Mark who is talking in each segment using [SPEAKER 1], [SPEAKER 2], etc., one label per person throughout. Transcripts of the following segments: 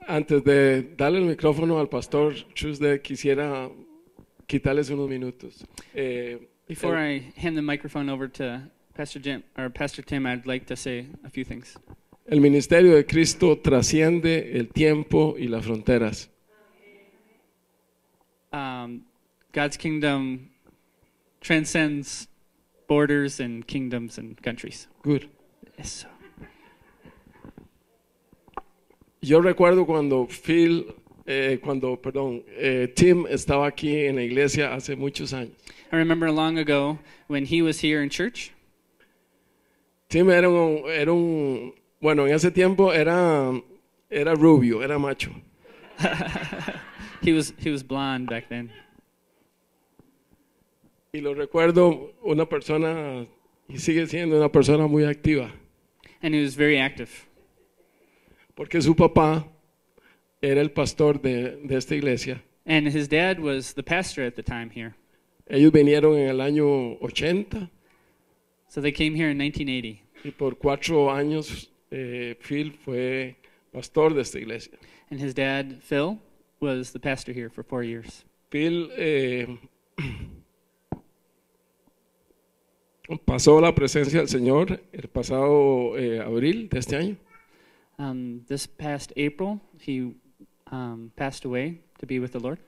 [SPEAKER 1] Antes de darle el micrófono al pastor Tuesday, quisiera quitarles unos minutos.
[SPEAKER 2] Before I hand the microphone over to Pastor Tim, I'd like to say a few things.
[SPEAKER 1] El ministerio de Cristo trasciende el tiempo y las fronteras.
[SPEAKER 2] God's kingdom transcends borders and kingdoms and countries.
[SPEAKER 1] Good.
[SPEAKER 2] Eso.
[SPEAKER 1] Yo recuerdo cuando Tim estaba aquí en la iglesia hace muchos años.
[SPEAKER 2] I remember long ago when he was here in church.
[SPEAKER 1] Tim era un bueno, en ese tiempo era rubio, era macho.
[SPEAKER 2] He was blonde back then.
[SPEAKER 1] Y lo recuerdo una persona, y sigue siendo una persona muy activa.
[SPEAKER 2] And he was very active.
[SPEAKER 1] Porque su papá era el pastor de esta iglesia.
[SPEAKER 2] And his dad was the pastor at the time here.
[SPEAKER 1] Ellos vinieron en el año 80.
[SPEAKER 2] So they came here in 1980.
[SPEAKER 1] Y por 4 años Phil fue pastor de esta iglesia.
[SPEAKER 2] And his dad, Phil, was the pastor here for 4 years.
[SPEAKER 1] Phil pasó la presencia del Señor el pasado abril de este año.
[SPEAKER 2] This past April, he passed away to be with the Lord.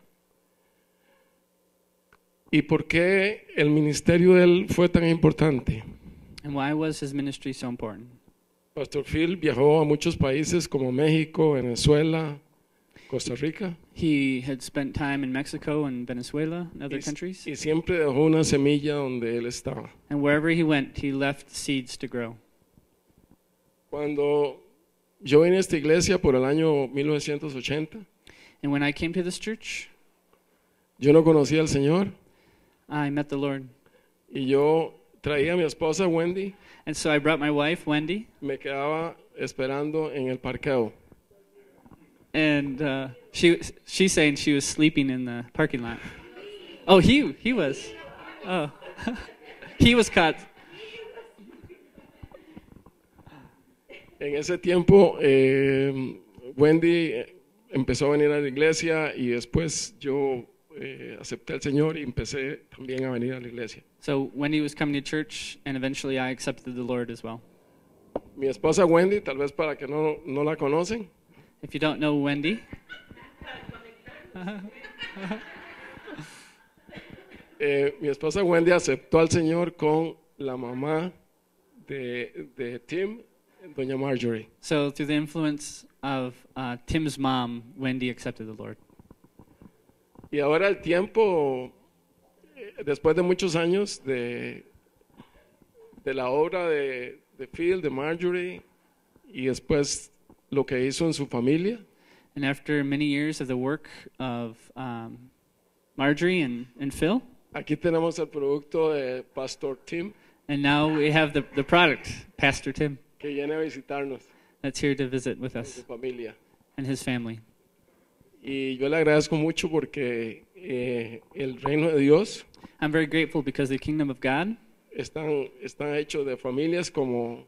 [SPEAKER 1] ¿Y por qué el ministerio de él fue tan importante?
[SPEAKER 2] And why was his ministry so important?
[SPEAKER 1] Pastor Phil viajó a muchos países como México, Venezuela, Costa Rica.
[SPEAKER 2] He had spent time in Mexico and Venezuela and other countries.
[SPEAKER 1] Y siempre dejó una semilla donde él estaba.
[SPEAKER 2] And wherever he went, he left seeds to grow.
[SPEAKER 1] Cuando yo vine a esta iglesia por el año 1980,
[SPEAKER 2] And when I came to this church,
[SPEAKER 1] yo no conocía al Señor
[SPEAKER 2] I met the Lord.
[SPEAKER 1] y yo traía a mi esposa Wendy,
[SPEAKER 2] And so I brought my wife, Wendy,
[SPEAKER 1] me quedaba esperando en el parqueo.
[SPEAKER 2] and she's saying she was sleeping in the parking lot. Oh, he was. Oh, he was caught.
[SPEAKER 1] En ese tiempo Wendy empezó a venir a la iglesia y después yo acepté al Señor y empecé también a venir a la iglesia.
[SPEAKER 2] So Wendy was coming to church, and eventually I accepted the Lord as well.
[SPEAKER 1] Mi esposa Wendy, tal vez para que no la conocen,
[SPEAKER 2] If you don't know Wendy,
[SPEAKER 1] mi esposa Wendy aceptó al Señor con la mamá de Tim, doña Marjorie.
[SPEAKER 2] so through the influence of Tim's mom, Wendy accepted the Lord.
[SPEAKER 1] Y ahora el tiempo, después de muchos años de la obra de Phil, de Marjorie, y después lo que hizo en su familia,
[SPEAKER 2] And after many years of the work of Marjorie and Phil,
[SPEAKER 1] aquí tenemos el producto de Pastor Tim,
[SPEAKER 2] and now we have the product, Pastor Tim,
[SPEAKER 1] que viene a visitarnos
[SPEAKER 2] that's here to visit with
[SPEAKER 1] con
[SPEAKER 2] us
[SPEAKER 1] su familia.
[SPEAKER 2] and his family.
[SPEAKER 1] Y yo le agradezco mucho porque el reino de Dios
[SPEAKER 2] I'm very grateful because the kingdom of God
[SPEAKER 1] están hechos de familias como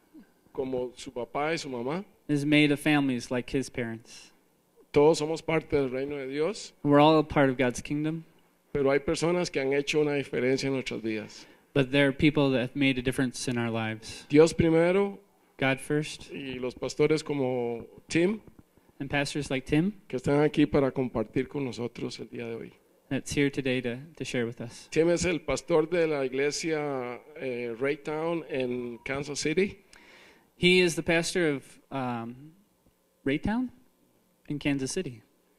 [SPEAKER 1] su papá y su mamá.
[SPEAKER 2] is made of families like his parents.
[SPEAKER 1] Todos somos parte del reino de Dios,
[SPEAKER 2] We're all a part of God's kingdom,
[SPEAKER 1] pero hay personas que han hecho una diferencia en nuestras vidas.
[SPEAKER 2] but there are people that have made a difference in our lives.
[SPEAKER 1] Dios primero
[SPEAKER 2] God first,
[SPEAKER 1] y los pastores como Tim,
[SPEAKER 2] and pastors like Tim
[SPEAKER 1] que están aquí para compartir con nosotros el día de hoy.
[SPEAKER 2] that's here today to share with us.
[SPEAKER 1] Tim es el pastor de la iglesia Raytown en Kansas City.
[SPEAKER 2] He is the pastor of Raytown in Kansas City.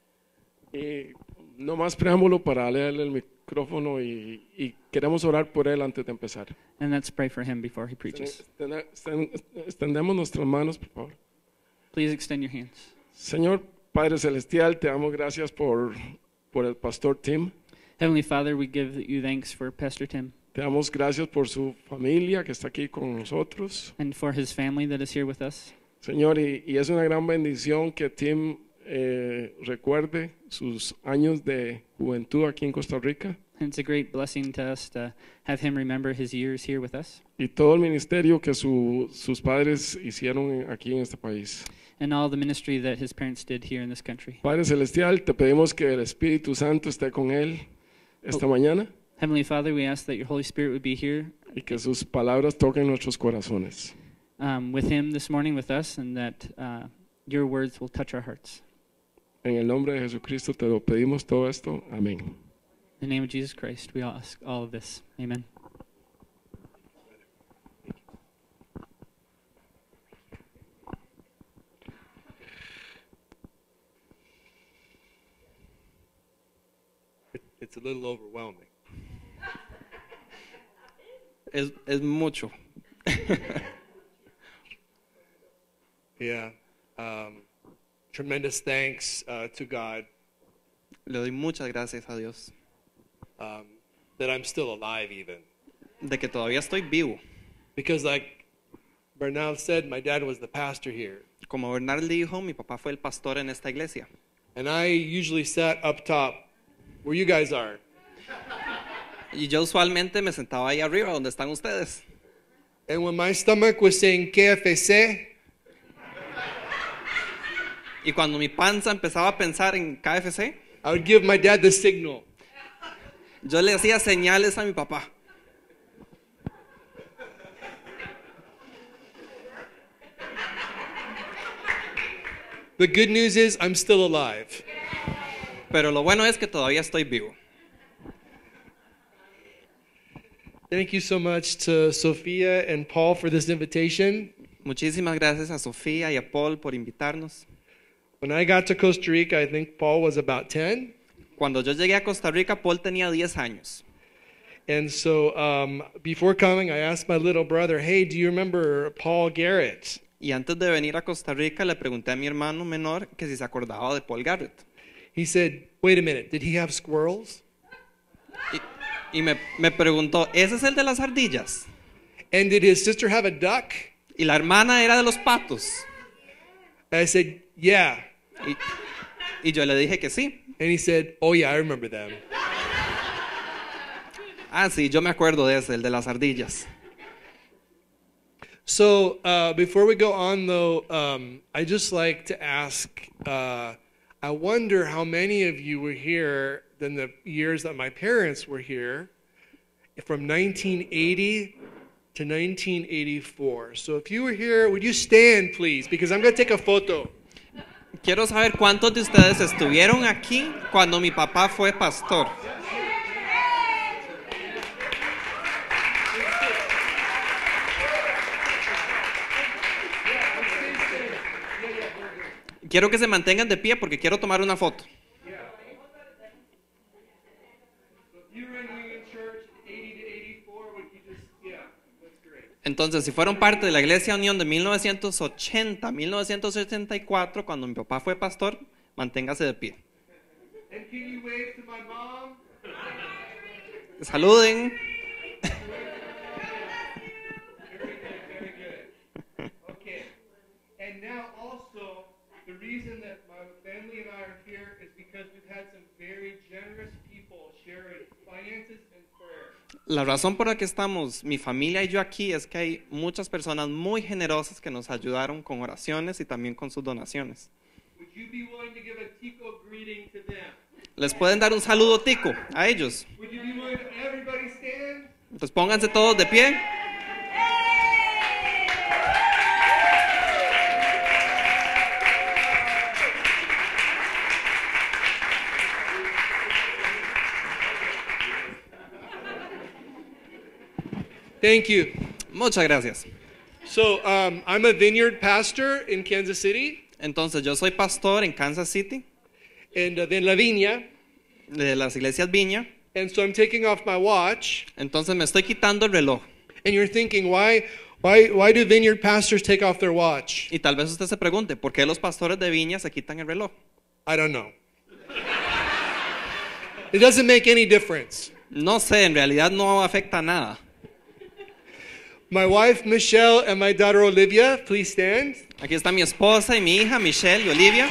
[SPEAKER 1] Y no más preámbulo para leerle el micrófono y queremos orar por él antes de empezar.
[SPEAKER 2] And let's pray for him before he preaches.
[SPEAKER 1] Extendemos nuestras manos, por favor.
[SPEAKER 2] Please extend your hands.
[SPEAKER 1] Señor Padre Celestial, te damos gracias por el pastor Tim.
[SPEAKER 2] Heavenly Father, we give you thanks for Pastor Tim
[SPEAKER 1] Te damos gracias por su familia que está aquí con nosotros.
[SPEAKER 2] and for his family that is here with us.
[SPEAKER 1] Señor, y es una gran bendición que Tim recuerde sus años de juventud aquí en Costa Rica.
[SPEAKER 2] And it's a great blessing to us to have him remember his years here with us.
[SPEAKER 1] Y todo el ministerio que sus padres hicieron aquí en este país.
[SPEAKER 2] and all the ministry that his parents did here in this country.
[SPEAKER 1] Padre Celestial, te pedimos que el Espíritu Santo esté con él esta mañana
[SPEAKER 2] Heavenly Father, we ask that your Holy Spirit would be here
[SPEAKER 1] y que sus palabras toquen nuestros corazones.
[SPEAKER 2] with him this morning with us, and that your words will touch our hearts.
[SPEAKER 1] En el nombre de Jesucristo te lo pedimos todo esto. Amén.
[SPEAKER 2] In the name of Jesus Christ, we ask all of this. Amen.
[SPEAKER 3] It's a little overwhelming. Es mucho. Yeah. Tremendous thanks to God. Le doy muchas gracias a Dios. That I'm still alive even. De que todavía estoy vivo. Because like Bernal said, my dad was the pastor here. Como Bernal dijo, mi papá fue el pastor en esta iglesia. And I usually sat up top where you guys are. Y yo usualmente me sentaba ahí arriba donde están ustedes. And when my stomach was saying KFC, y cuando mi panza empezaba a pensar en KFC, I would give my dad the signal. Yo le hacía señales a mi papá. The good news is I'm still alive. Pero lo bueno es que todavía estoy vivo. Thank you so much to Sofía and Paul for this invitation. Muchísimas gracias a Sofía y a Paul por invitarnos. When I got to Costa Rica, I think Paul was about 10. Cuando yo llegué a Costa Rica, Paul tenía 10 años. And so before coming, I asked my little brother, hey, do you remember Paul Garrett? Y antes de venir a Costa Rica, le pregunté a mi hermano menor que si se acordaba de Paul Garrett. He said, wait a minute, did he have squirrels? Y me preguntó, ¿ese es el de las ardillas? And did his sister have a duck? Y la hermana era de los patos. I said, yeah. Y yo le dije que sí. And he said, oh yeah, I remember them. Ah, sí, yo me acuerdo de ese, el de las ardillas. So before we go on though, I just like to ask, I wonder how many of you were here in the years that my parents were here, from 1980 to 1984. So if you were here, would you stand please? Because I'm going to take a photo. Quiero saber cuántos de ustedes estuvieron aquí cuando mi papá fue pastor. Quiero que se mantengan de pie porque quiero tomar una foto. Entonces, si fueron parte de la Iglesia Unión de 1980, 1984, cuando mi papá fue pastor, manténgase de pie. Saluden. And now also, the reason that my family and I are here is because we've had some very generous people sharing finances and prayer. La razón por la que estamos, mi familia y yo aquí, es que hay muchas personas muy generosas que nos ayudaron con oraciones y también con sus donaciones. Would you be willing to give a tico greeting to them? ¿Les pueden dar un saludo tico a ellos? Would you be willing to everybody stand? Entonces pónganse todos de pie. Thank you. Muchas gracias. So, I'm a vineyard pastor in Kansas City. Entonces, yo soy pastor en Kansas City. And then La Viña. De las iglesias Viña. And so I'm taking off my watch. Entonces me estoy quitando el reloj. And you're thinking, why do vineyard pastors take off their watch? Y tal vez usted se pregunte, ¿por qué los pastores de viña se quitan el reloj? I don't know. It doesn't make any difference. No sé, en realidad no afecta nada. My wife Michelle and my daughter Olivia, please stand. Aquí está mi esposa y mi hija Michelle y Olivia.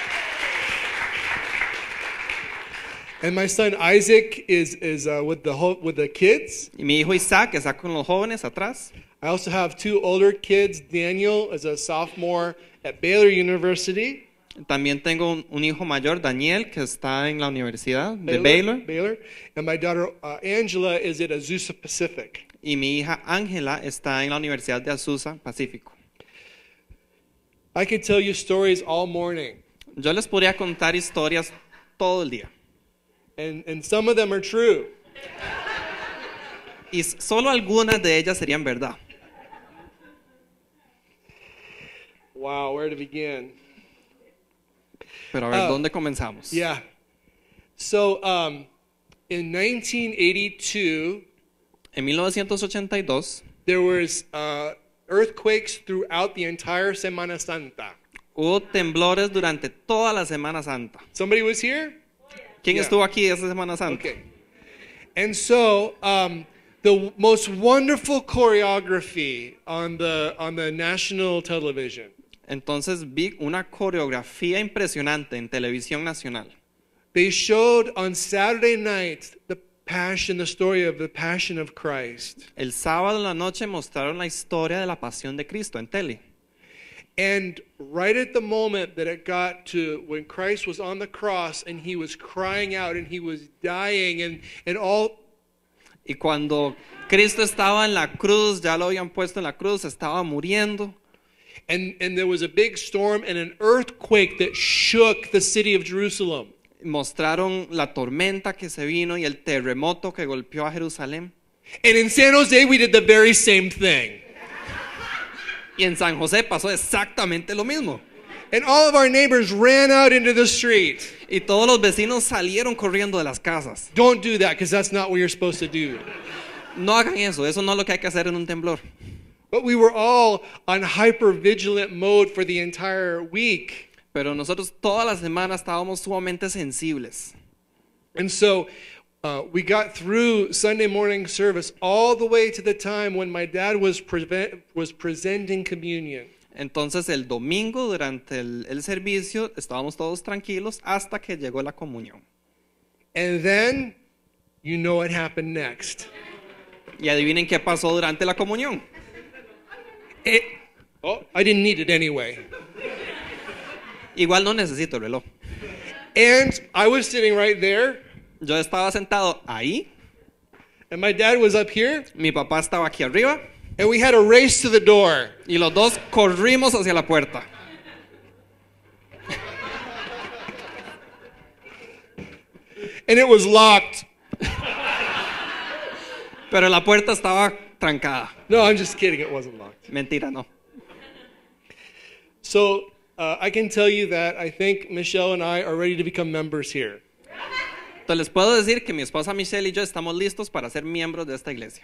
[SPEAKER 3] And my son Isaac is with the kids. Y mi hijo Isaac está con los jóvenes atrás. I also have 2 older kids. Daniel is a sophomore at Baylor University.
[SPEAKER 4] También tengo un hijo mayor, Daniel, que está en la universidad de Baylor.
[SPEAKER 3] And my daughter Angela is at Azusa Pacific.
[SPEAKER 4] Y mi hija Ángela está en la Universidad de Azusa Pacífico.
[SPEAKER 3] I could tell you stories all morning.
[SPEAKER 4] Yo les podría contar historias todo el día.
[SPEAKER 3] And some of them are true.
[SPEAKER 4] Y solo algunas de ellas serían verdad.
[SPEAKER 3] Wow, where to begin?
[SPEAKER 4] Pero a ver, ¿dónde comenzamos?
[SPEAKER 3] Yeah. So, in 1982,
[SPEAKER 4] En 1982
[SPEAKER 3] there was earthquakes throughout the entire Semana Santa.
[SPEAKER 4] hubo temblores durante toda la Semana Santa.
[SPEAKER 3] Somebody was here?
[SPEAKER 4] ¿Quién
[SPEAKER 3] Yeah.
[SPEAKER 4] estuvo aquí esa Semana Santa?
[SPEAKER 3] Okay. And so, the most wonderful choreography on the national television.
[SPEAKER 4] Entonces vi una coreografía impresionante en televisión nacional.
[SPEAKER 3] They showed on Saturday night the story of the Passion of Christ.
[SPEAKER 4] El sábado en la noche mostraron la historia de la pasión de Cristo en tele.
[SPEAKER 3] And right at the moment that it got to when Christ was on the cross and he was crying out and he was dying and all.
[SPEAKER 4] Y cuando Cristo estaba en la cruz, ya lo habían puesto en la cruz, estaba muriendo.
[SPEAKER 3] And there was a big storm and an earthquake that shook the city of Jerusalem.
[SPEAKER 4] Mostraron la tormenta que se vino y el terremoto que golpeó a Jerusalén.
[SPEAKER 3] And in San Jose we did the very same thing.
[SPEAKER 4] Y en San José pasó exactamente lo mismo.
[SPEAKER 3] And all of our neighbors ran out into the street.
[SPEAKER 4] Y todos los vecinos salieron corriendo de las casas.
[SPEAKER 3] Don't do that because that's not what you're supposed to do.
[SPEAKER 4] No hagan eso, eso no es lo que hay que hacer en un temblor.
[SPEAKER 3] But we were all on hyper-vigilant mode for the entire week.
[SPEAKER 4] Pero nosotros toda la semana estábamos sumamente sensibles.
[SPEAKER 3] And so we got through Sunday morning service all the way to the time when my dad was presenting communion.
[SPEAKER 4] Entonces el domingo durante el servicio estábamos todos tranquilos hasta que llegó la comunión.
[SPEAKER 3] And then, you know what happened next.
[SPEAKER 4] Y adivinen qué pasó durante la comunión.
[SPEAKER 3] I didn't need it anyway.
[SPEAKER 4] Igual no necesito el reloj.
[SPEAKER 3] And I was sitting right there.
[SPEAKER 4] Yo estaba sentado ahí.
[SPEAKER 3] And my dad was up here.
[SPEAKER 4] Mi papá estaba aquí arriba.
[SPEAKER 3] And we had a race to the door.
[SPEAKER 4] Y los dos corrimos hacia la puerta.
[SPEAKER 3] And it was locked.
[SPEAKER 4] Pero la puerta estaba trancada.
[SPEAKER 3] No, I'm just kidding. It wasn't locked.
[SPEAKER 4] Mentira, no.
[SPEAKER 3] So I can tell you that I think Michelle and I are ready to become members here.
[SPEAKER 4] Entonces les puedo decir que mi esposa Michelle y yo estamos listos para ser miembros de esta iglesia.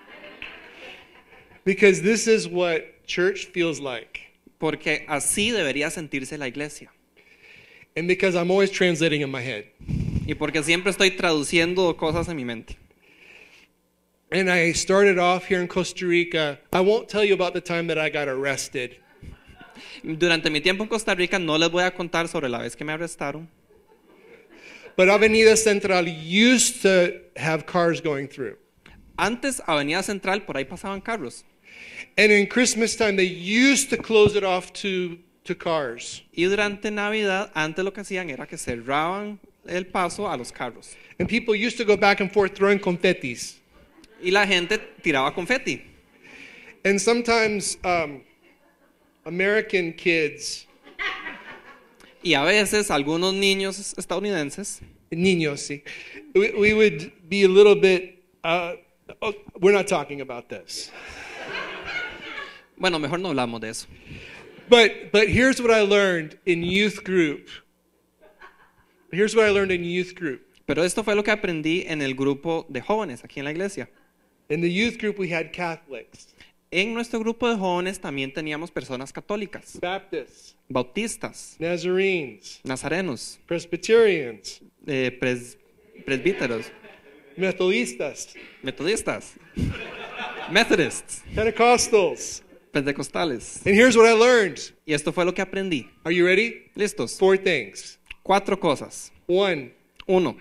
[SPEAKER 3] Because this is what church feels like.
[SPEAKER 4] Porque así debería sentirse la iglesia.
[SPEAKER 3] And because I'm always translating in my head.
[SPEAKER 4] Y porque siempre estoy traduciendo cosas en mi mente.
[SPEAKER 3] And I started off here in Costa Rica. I won't tell you about the time that I got arrested.
[SPEAKER 4] Durante mi tiempo en Costa Rica no les voy a contar sobre la vez que me arrestaron.
[SPEAKER 3] But Avenida Central used to have cars going through.
[SPEAKER 4] Antes, Avenida Central, por ahí pasaban carros.
[SPEAKER 3] And in Christmas time, they used to close it off to cars.
[SPEAKER 4] Y durante Navidad, antes lo que hacían era que cerraban el paso a los carros.
[SPEAKER 3] And people used to go back and forth throwing confettis.
[SPEAKER 4] Y la gente tiraba confeti.
[SPEAKER 3] And sometimes American kids,
[SPEAKER 4] Y a veces algunos niños estadounidenses,
[SPEAKER 3] niños, sí, we would be a little bit, we're not talking about this.
[SPEAKER 4] bueno, mejor no hablamos de eso.
[SPEAKER 3] But here's what I learned in youth group. Here's what I learned in youth group.
[SPEAKER 4] Pero esto fue lo que aprendí en el grupo de jóvenes aquí en la iglesia.
[SPEAKER 3] In the youth group, we had Catholics,
[SPEAKER 4] En nuestro grupo de jóvenes también teníamos personas católicas,
[SPEAKER 3] Baptists,
[SPEAKER 4] bautistas,
[SPEAKER 3] Nazarenes,
[SPEAKER 4] nazarenos,
[SPEAKER 3] Presbyterians,
[SPEAKER 4] presbíteros,
[SPEAKER 3] Methodistas,
[SPEAKER 4] metodistas, methodists,
[SPEAKER 3] Pentecostals.
[SPEAKER 4] pentecostales.
[SPEAKER 3] And here's what I learned.
[SPEAKER 4] Y esto fue lo que aprendí.
[SPEAKER 3] Are you ready?
[SPEAKER 4] ¿Listos?
[SPEAKER 3] 4 things.
[SPEAKER 4] 4 cosas.
[SPEAKER 3] 1,
[SPEAKER 4] 1.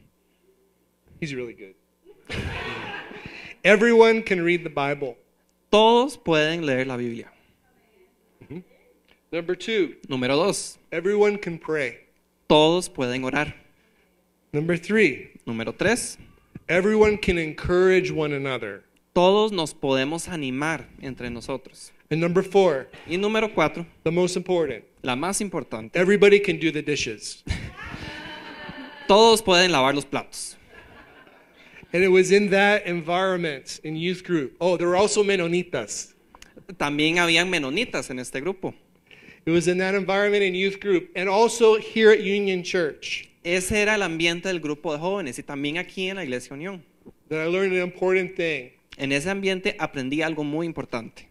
[SPEAKER 3] he's really good. Everyone can read the Bible.
[SPEAKER 4] Todos pueden leer la Biblia.
[SPEAKER 3] Number 2,
[SPEAKER 4] Número 2.
[SPEAKER 3] everyone can pray.
[SPEAKER 4] Todos pueden orar.
[SPEAKER 3] Number 3,
[SPEAKER 4] Número 3.
[SPEAKER 3] everyone can encourage one another.
[SPEAKER 4] Todos nos podemos animar entre nosotros.
[SPEAKER 3] And number 4,
[SPEAKER 4] Y número 4.
[SPEAKER 3] the most important,
[SPEAKER 4] La más importante.
[SPEAKER 3] everybody can do the dishes.
[SPEAKER 4] Todos pueden lavar los platos.
[SPEAKER 3] And it was in that environment in youth group. Oh, there were also Menonitas.
[SPEAKER 4] También habían menonitas en este grupo.
[SPEAKER 3] It was in that environment in youth group and also here at Union Church
[SPEAKER 4] Ese era el ambiente del grupo de jóvenes y también aquí en la Iglesia Unión.
[SPEAKER 3] that I learned an important thing.
[SPEAKER 4] En ese ambiente aprendí algo muy importante.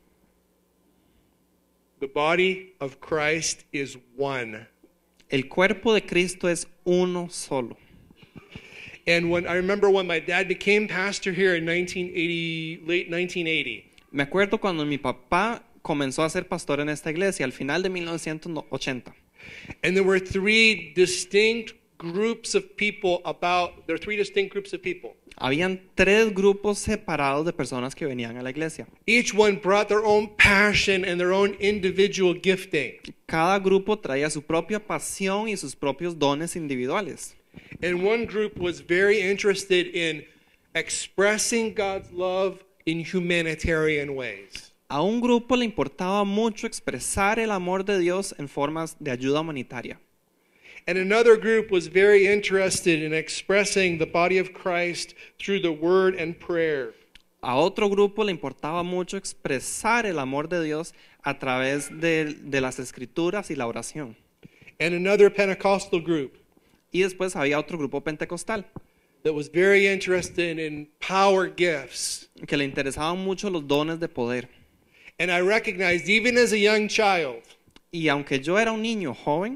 [SPEAKER 3] The body of Christ is one.
[SPEAKER 4] El cuerpo de Cristo es uno solo.
[SPEAKER 3] And when I remember when my dad became pastor here in 1980, late 1980,
[SPEAKER 4] Me acuerdo cuando mi papá comenzó a ser pastor en esta iglesia al final de 1980.
[SPEAKER 3] and there were three distinct groups of people there are three distinct groups of people.
[SPEAKER 4] Habían 3 grupos separados de personas que venían a la iglesia.
[SPEAKER 3] Each one brought their own passion and their own individual gifting.
[SPEAKER 4] Cada grupo traía su propia pasión y sus propios dones individuales.
[SPEAKER 3] And one group was very interested in expressing God's love in humanitarian ways.
[SPEAKER 4] A un grupo le importaba mucho expresar el amor de Dios en formas de ayuda humanitaria.
[SPEAKER 3] And another group was very interested in expressing the body of Christ through the word and prayer.
[SPEAKER 4] A otro grupo le importaba mucho expresar el amor de Dios a través de las escrituras y la oración.
[SPEAKER 3] And another Pentecostal group
[SPEAKER 4] Y después había otro grupo pentecostal
[SPEAKER 3] that was very interested in power gifts.
[SPEAKER 4] que le interesaban mucho los dones de poder.
[SPEAKER 3] And I recognized, even as a young child,
[SPEAKER 4] Y aunque yo era un niño joven,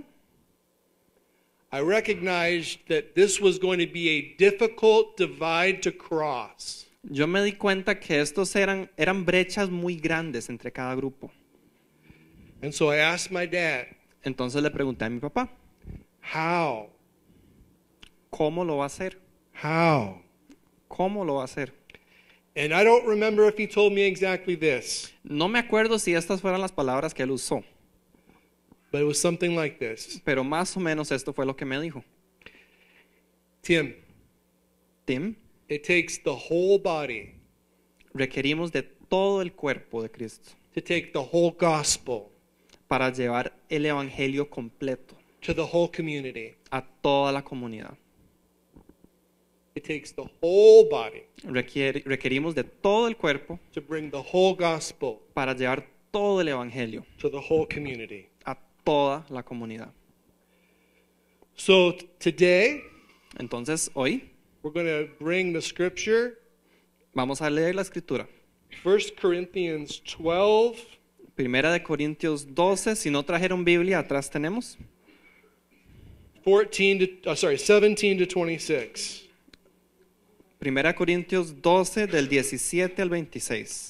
[SPEAKER 3] I recognized that this was going to be a difficult divide to cross.
[SPEAKER 4] yo me di cuenta que estos eran brechas muy grandes entre cada grupo.
[SPEAKER 3] And so I asked my dad,
[SPEAKER 4] Entonces le pregunté a mi papá,
[SPEAKER 3] how?
[SPEAKER 4] ¿cómo lo va a hacer?
[SPEAKER 3] How?
[SPEAKER 4] ¿Cómo lo va a hacer?
[SPEAKER 3] And I don't remember if he told me exactly this,
[SPEAKER 4] No me acuerdo si estas fueron las palabras que él usó,
[SPEAKER 3] but it was something like this.
[SPEAKER 4] pero más o menos esto fue lo que me dijo.
[SPEAKER 3] Tim,
[SPEAKER 4] Tim,
[SPEAKER 3] it takes the whole body
[SPEAKER 4] requerimos de todo el cuerpo de Cristo
[SPEAKER 3] to take the whole gospel
[SPEAKER 4] para llevar el evangelio completo
[SPEAKER 3] to the whole community.
[SPEAKER 4] a toda la comunidad.
[SPEAKER 3] It takes the whole body
[SPEAKER 4] Requerimos de todo el cuerpo
[SPEAKER 3] to bring the whole gospel
[SPEAKER 4] para llevar todo el evangelio
[SPEAKER 3] to the whole community.
[SPEAKER 4] a toda la comunidad.
[SPEAKER 3] So today,
[SPEAKER 4] Entonces, hoy
[SPEAKER 3] we're going to bring the scripture,
[SPEAKER 4] vamos a leer la escritura.
[SPEAKER 3] 1 Corinthians 12,
[SPEAKER 4] Primera de Corintios 12, si no trajeron Biblia, atrás tenemos.
[SPEAKER 3] 17 to 26.
[SPEAKER 4] Primera de Corintios 12, del 17 al 26.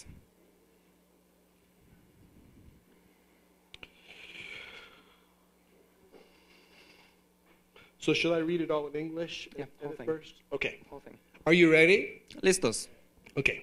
[SPEAKER 3] So should I read it all in English
[SPEAKER 4] Yeah, whole
[SPEAKER 3] at
[SPEAKER 4] thing.
[SPEAKER 3] first? Okay. Are you ready?
[SPEAKER 4] ¿Listos?
[SPEAKER 3] Okay.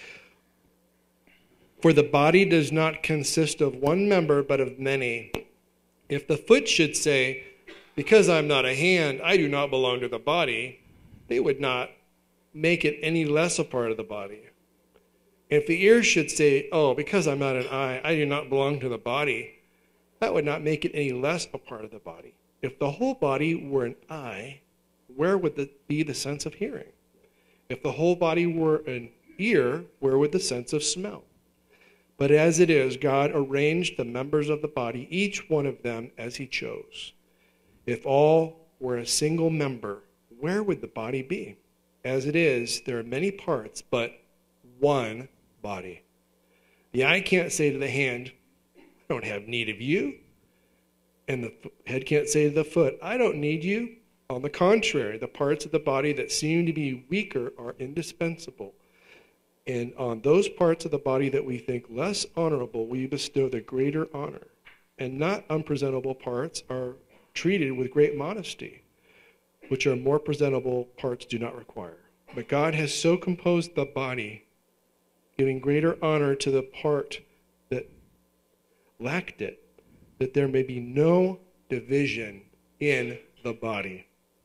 [SPEAKER 3] For the body does not consist of one member, but of many. If the foot should say, because I'm not a hand, I do not belong to the body, they would not make it any less a part of the body. If the ear should say, oh, because I'm not an eye, I do not belong to the body, that would not make it any less a part of the body. If the whole body were an eye, where would be the sense of hearing? If the whole body were an ear, where would the sense of smell? But as it is, God arranged the members of the body, each one of them as he chose. If all were a single member, where would the body be? As it is, there are many parts, but one body. The eye can't say to the hand, I don't have need of you. And the head can't say to the foot, I don't need you. On the contrary, the parts of the body that seem to be weaker are indispensable. And on those parts of the body that we think less honorable, we bestow the greater honor. And not unpresentable parts are treated with great modesty, which our more presentable parts do not require. But God has so composed the body giving greater honor to the part that lacked it, that there may be no division in the body,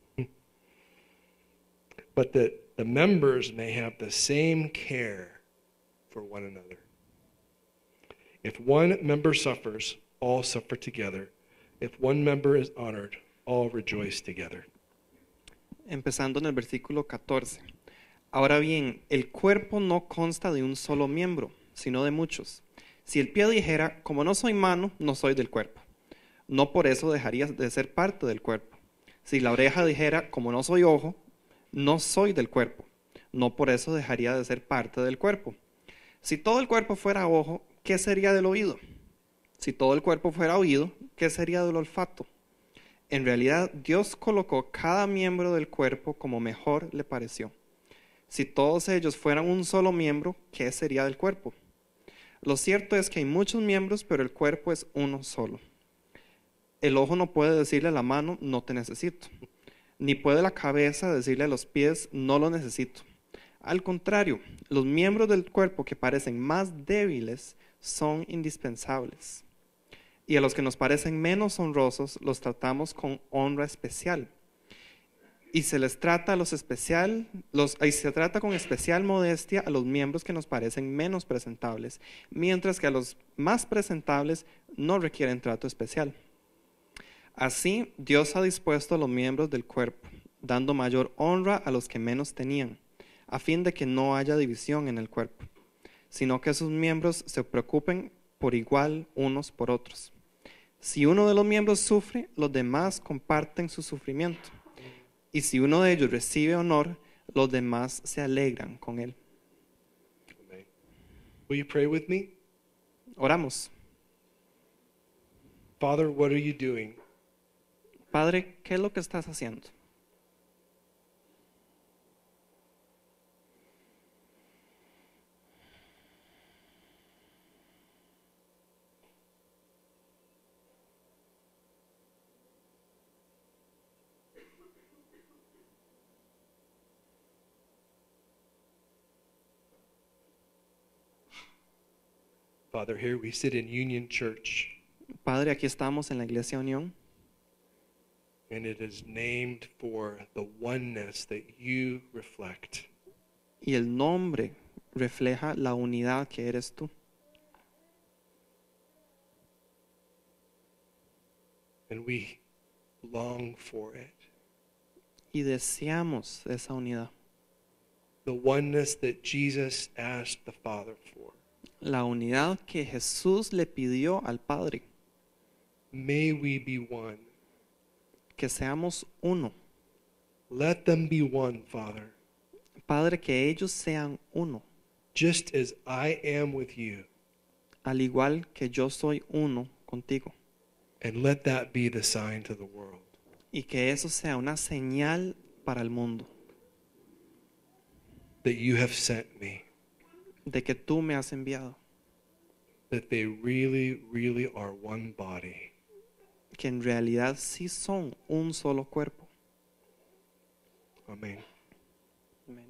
[SPEAKER 3] but that the members may have the same care for one another. If one member suffers, all suffer together. If one member is honored, all rejoice together.
[SPEAKER 4] Empezando en el versículo 14. Ahora bien, el cuerpo no consta de un solo miembro, sino de muchos. Si el pie dijera, como no soy mano, no soy del cuerpo, no por eso dejaría de ser parte del cuerpo. Si la oreja dijera, como no soy ojo, no soy del cuerpo, no por eso dejaría de ser parte del cuerpo. Si todo el cuerpo fuera ojo, ¿qué sería del oído? Si todo el cuerpo fuera oído, ¿qué sería del olfato? En realidad, Dios colocó cada miembro del cuerpo como mejor le pareció. Si todos ellos fueran un solo miembro, ¿qué sería del cuerpo? Lo cierto es que hay muchos miembros, pero el cuerpo es uno solo. El ojo no puede decirle a la mano, no te necesito. Ni puede la cabeza decirle a los pies, no lo necesito. Al contrario, los miembros del cuerpo que parecen más débiles son indispensables. Y a los que nos parecen menos honrosos los tratamos con honra especial. Y se les trata se trata con especial modestia a los miembros que nos parecen menos presentables, mientras que a los más presentables no requieren trato especial. Así, Dios ha dispuesto a los miembros del cuerpo, dando mayor honra a los que menos tenían, a fin de que no haya división en el cuerpo, sino que sus miembros se preocupen por igual unos por otros. Si uno de los miembros sufre, los demás comparten su sufrimiento. Y si uno de ellos recibe honor, los demás se alegran con él.
[SPEAKER 3] Amen. Will you pray with me?
[SPEAKER 4] Oramos.
[SPEAKER 3] Father, what are you doing?
[SPEAKER 4] Padre, ¿qué es lo que estás haciendo?
[SPEAKER 3] Father, here we sit in Union Church,
[SPEAKER 4] Padre, aquí estamos en la Iglesia Unión
[SPEAKER 3] and it is named for the oneness that you reflect.
[SPEAKER 4] y el nombre refleja la unidad que eres tú.
[SPEAKER 3] And we long for it.
[SPEAKER 4] Y deseamos esa unidad.
[SPEAKER 3] The oneness that Jesus asked the Father for.
[SPEAKER 4] La unidad que Jesús le pidió al Padre.
[SPEAKER 3] May we be one.
[SPEAKER 4] Que seamos uno.
[SPEAKER 3] Let them be one, Father,
[SPEAKER 4] Padre, que ellos sean uno.
[SPEAKER 3] just as I am with you.
[SPEAKER 4] Al igual que yo soy uno contigo.
[SPEAKER 3] And let that be the sign to the world.
[SPEAKER 4] Y que eso sea una señal para el mundo.
[SPEAKER 3] That you have sent me.
[SPEAKER 4] De que tú me has enviado.
[SPEAKER 3] That they really, really are one body.
[SPEAKER 4] Que en realidad sí son un solo cuerpo.
[SPEAKER 3] Amen.
[SPEAKER 4] Amén.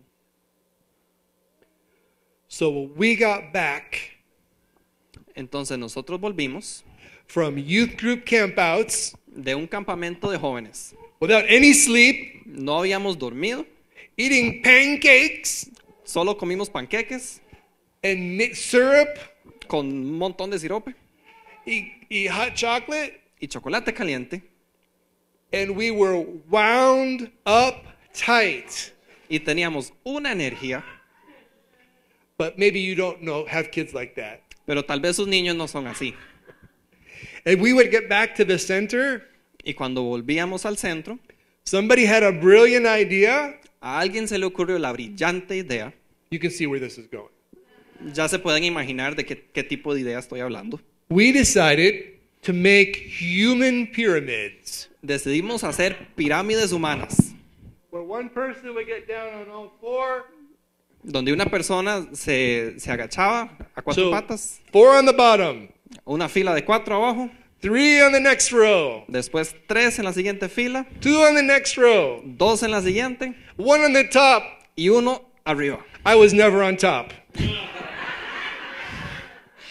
[SPEAKER 3] So we got back
[SPEAKER 4] Entonces nosotros volvimos
[SPEAKER 3] from youth group campouts
[SPEAKER 4] de un campamento de jóvenes.
[SPEAKER 3] without any sleep,
[SPEAKER 4] No habíamos dormido,
[SPEAKER 3] eating pancakes
[SPEAKER 4] solo comimos panqueques
[SPEAKER 3] and syrup,
[SPEAKER 4] con un montón de sirope
[SPEAKER 3] eat hot chocolate,
[SPEAKER 4] y chocolate caliente.
[SPEAKER 3] and we were wound up tight.
[SPEAKER 4] Y teníamos una energía,
[SPEAKER 3] But maybe you don't have kids like that.
[SPEAKER 4] pero tal vez sus niños no son así.
[SPEAKER 3] And we would get back to the center.
[SPEAKER 4] Y cuando volvíamos al centro,
[SPEAKER 3] Somebody had a brilliant idea.
[SPEAKER 4] a alguien se le ocurrió la brillante idea.
[SPEAKER 3] You can see where this is going.
[SPEAKER 4] Ya se pueden imaginar de qué tipo de idea estoy hablando.
[SPEAKER 3] We decided to make human pyramids.
[SPEAKER 4] Decidimos hacer pirámides humanas,
[SPEAKER 3] Where one person would get down on all four.
[SPEAKER 4] donde una persona se agachaba a cuatro patas,
[SPEAKER 3] 4 on the bottom,
[SPEAKER 4] una fila de 4 abajo,
[SPEAKER 3] 3 on the next row,
[SPEAKER 4] después 3 en la siguiente fila,
[SPEAKER 3] 2 on the next row,
[SPEAKER 4] 2 en la siguiente
[SPEAKER 3] 1 on the top.
[SPEAKER 4] y 1 arriba.
[SPEAKER 3] I was never on top.